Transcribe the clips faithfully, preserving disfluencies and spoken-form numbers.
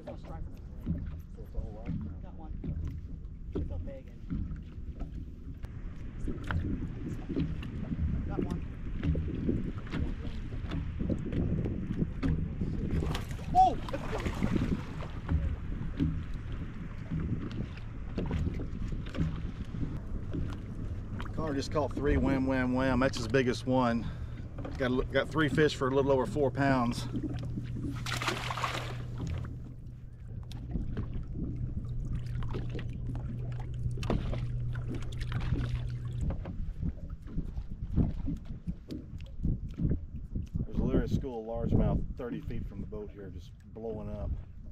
no stripe on the thing. So it's all right now. Got one. With a bag in. Got one. Oh! Connor just caught three wham wham wham. That's his biggest one. Got got three fish for a little over four pounds. There's literally a school of largemouth thirty feet from the boat here, just blowing up.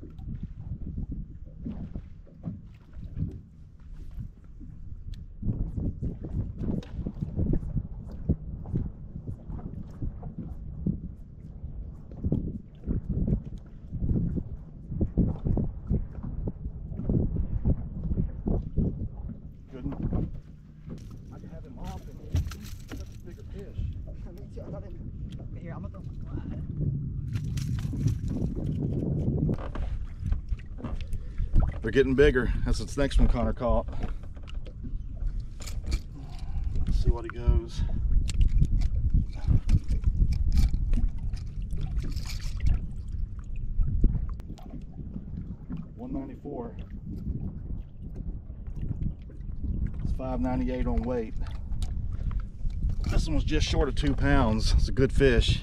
They're getting bigger. That's the next one Connor caught. Let's see what he goes. one ninety-four. It's five ninety-eight on weight. This one was just short of two pounds. It's a good fish.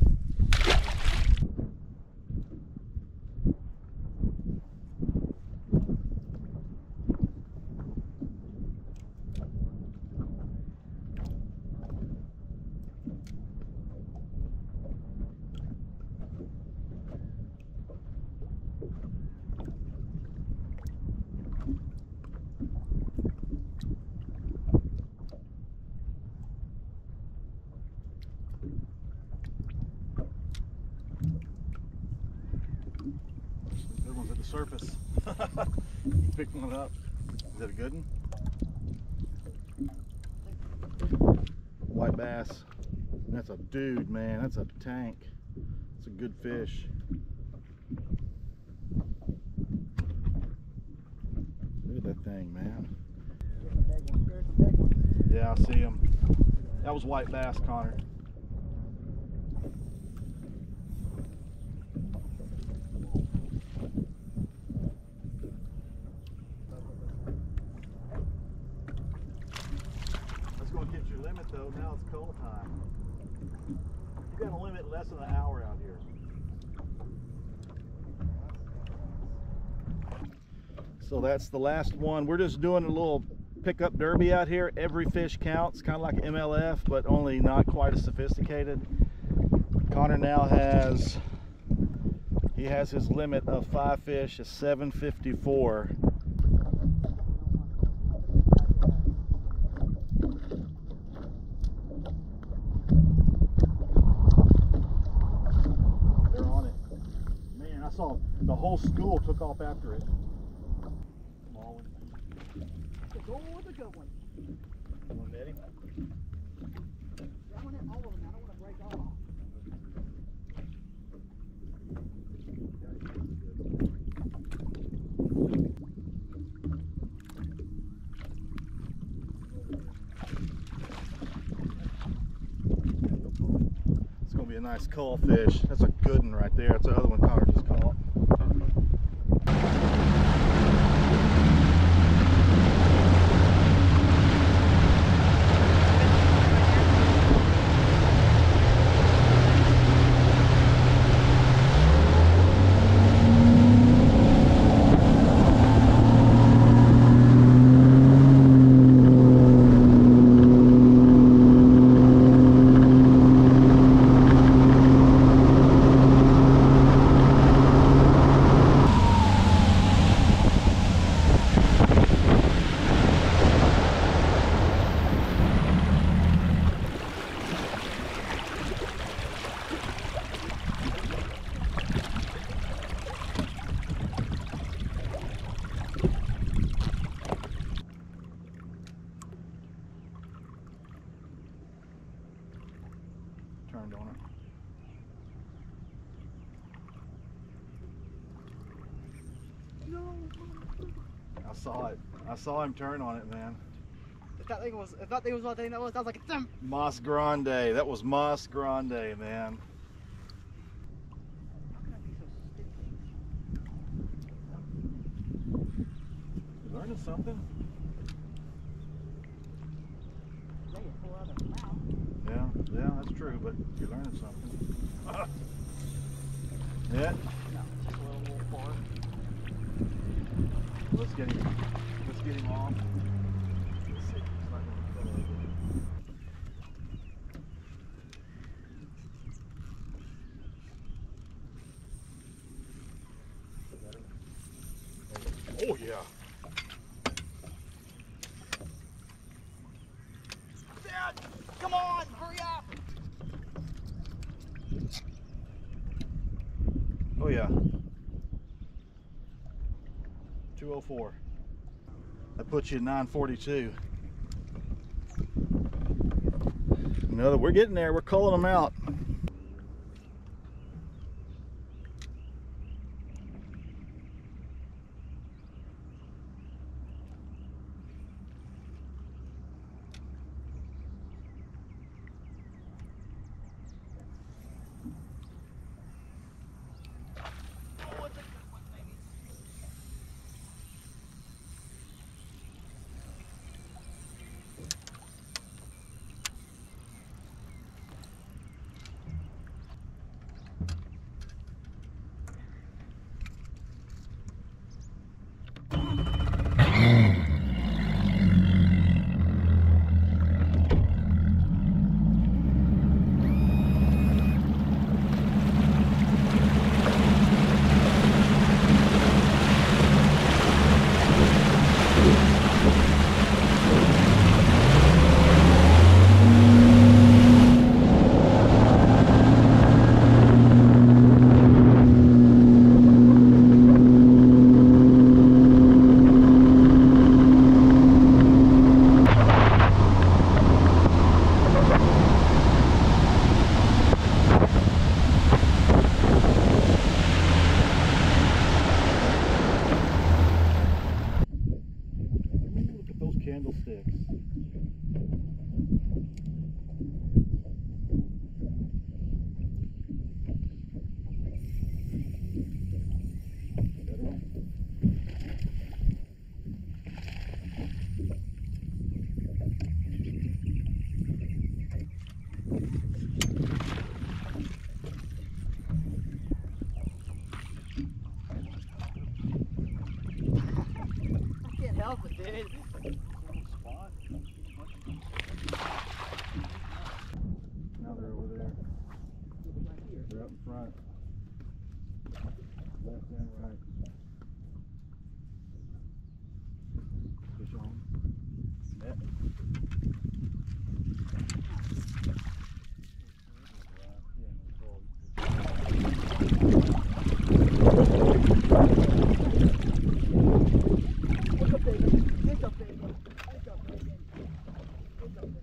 Surface. Picked one up. Is that a good one? White bass. That's a dude, man. That's a tank. It's a good fish. Look at that thing, man. Yeah, I see him. That was white bass, Connor. Though now it's cold time. You got a limit less than an hour out here. So that's the last one. We're just doing a little pickup derby out here. Every fish counts, kind of like M L F, but only not quite as sophisticated. Connor now has, he has his limit of five fish, is seven fifty-four. Saw the whole school took off after it. Small one. The goal was a good one. You want to net him? I want to hit all of them. I don't want to break off. It's going to be a nice cull fish. That's a good one right there. That's the other one Connor just caught. no. I saw it. I saw him turn on it, man. If that thing was, if that thing was what thing that was, that was like a thump. Mas Grande. That was Mas Grande, man. How can I be so sticky? You learning something? They get full out of their mouth. Yeah, yeah, that's true, but you're learning something. Yeah. No, just a little wolf bar. Let's get him. Let's get him off. Let's see. He's not gonna come over. Oh yeah. Dad, come on, hurry up! Oh yeah. two oh four. That puts you at nine forty-two. Another, we're getting there. We're calling them out. Candlesticks. Better one? I can't help it, dude. Now they're over there. They're up in front. Left and right. Fish on. Net. It's a big one. It's a big one. It's a big one. It's a big one.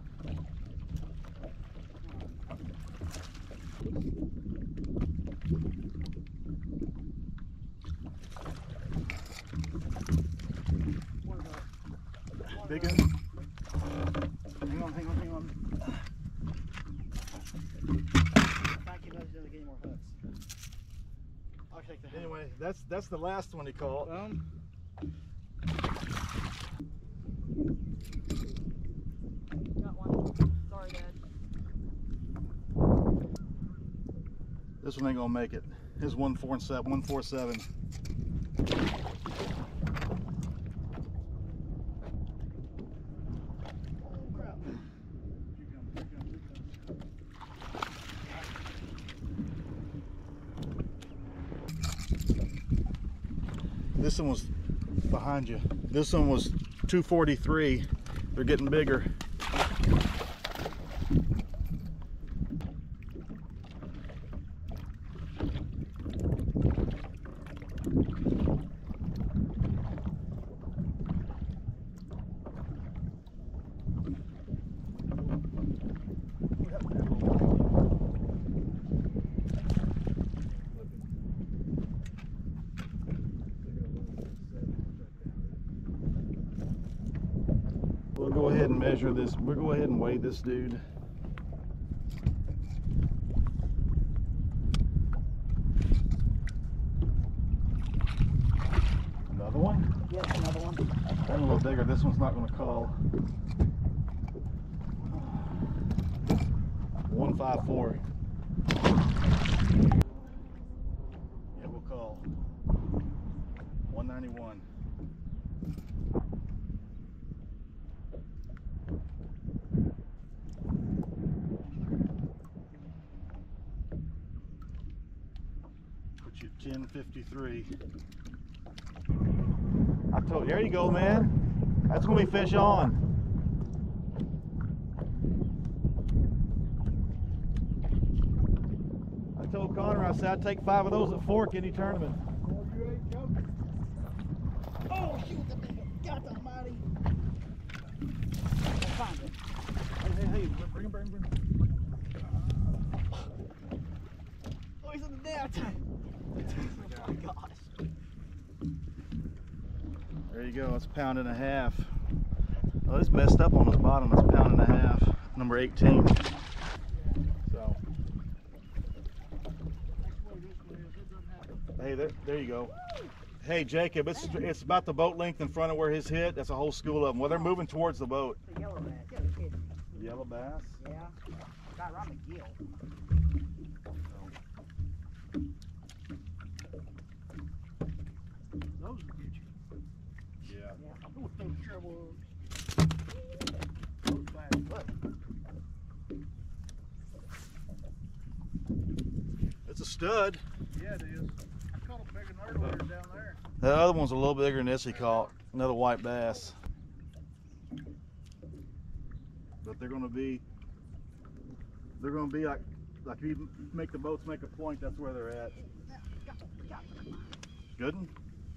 Big one. Hang on, hang on, hang on. Thank you, those doesn't get any more hooks. I'll take the hook. Anyway, that's that's the last one he caught. Um, got one. Sorry, Dad. This one ain't gonna make it. His one four and seven, one four seven. This one was behind you. This one was two forty-three. They're getting bigger. and measure this. We'll go ahead and weigh this dude. Another one? Yes, another one. One a little bigger. This one's not going to call. one five four. Yeah, we'll call one ninety-one. Put you at ten fifty-three. I told you, there you go, man. That's gonna be fish on. I told Connor, I said I'd take five of those at Fork any tournament. Oh, you ain't joking. Oh, shoot, God almighty. I'll find it. Hey, hey, hey, bring him, bring him, bring him. Oh, he's on the net. Oh my gosh. There you go, it's a pound and a half. Oh, it's messed up on this bottom. It's a pound and a half. Number eighteen. So. Hey, there, there you go. Hey, Jacob, it's it's about the boat length in front of where his hit. That's a whole school of them. Well, they're moving towards the boat. The yellow bass. You gotta be kidding me. Yellow bass? Yeah. Got around the gill. Those will get you. Yeah. Yeah. Oh, those sure will. Those bass. Look. It's a stud. Yeah, it is. I caught a bigger than earlier down there. The other one's a little bigger than this he caught. Another white bass. But they're gonna be they're gonna be like like if you make the boats make a point, that's where they're at. Good one?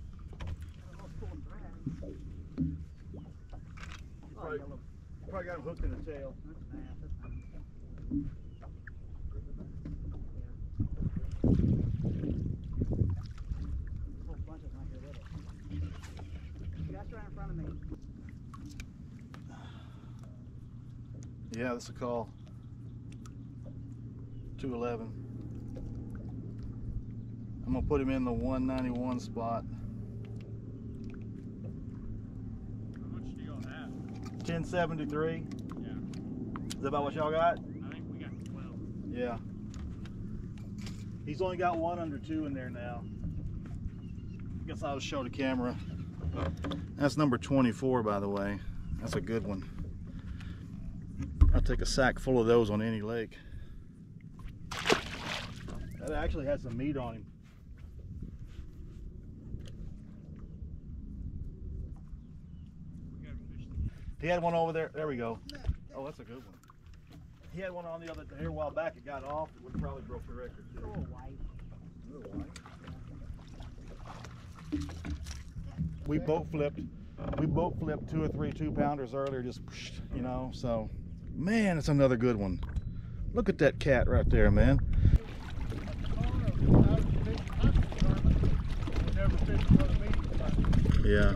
Probably, probably got him hooked in the tail. Yeah, that's a call. two eleven. I'm gonna put him in the one ninety-one spot. How much do y'all have? ten seventy-three. Yeah. Is that about what y'all got? I think we got twelve. Yeah. He's only got one under two in there now. I guess I'll show the camera. That's number twenty-four, by the way. That's a good one. I'll take a sack full of those on any lake. That actually has some meat on him. We got fish. He had one over there. There we go. Oh, that's a good one. He had one on the other here a while back. It got off. It would have probably broke the record. A little white. A little white. We boat flipped. We boat flipped two or three two pounders earlier. Just you know. So, man, it's another good one. Look at that cat right there, man. Yeah.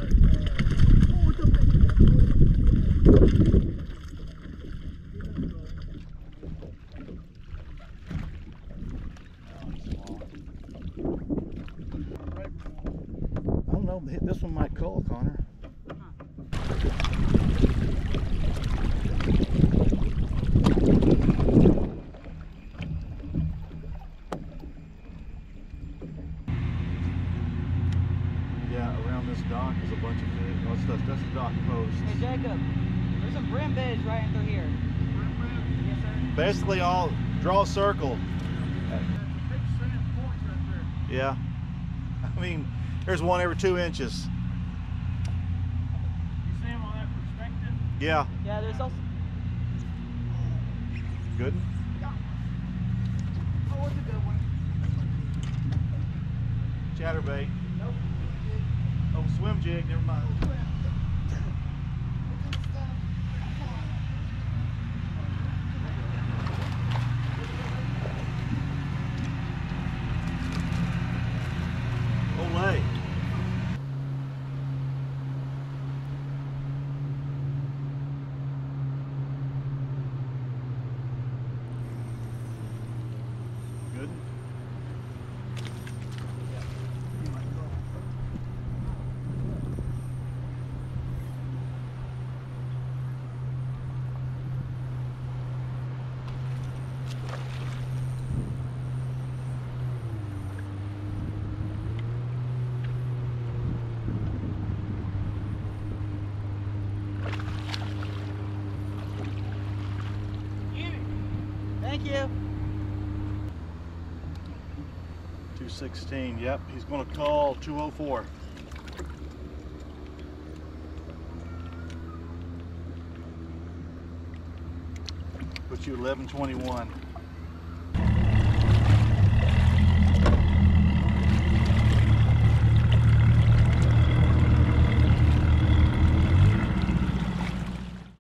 I don't know. This one might call, Connor. Dock is a bunch of fish. What's that? That's the dock post. Hey Jacob, there's some brim beds right in through here. Brim bed? Yes sir. Basically all, draw a circle. Yeah. I mean, there's one every two inches. You see him on that perspective? Yeah. Yeah, there's also... Good? Yeah. Oh, what's a good one? Chatterbait. Nope. Oh, swim jig, never mind. Olay. two sixteen. Yep, he's going to call two oh four. Put you eleven twenty-one.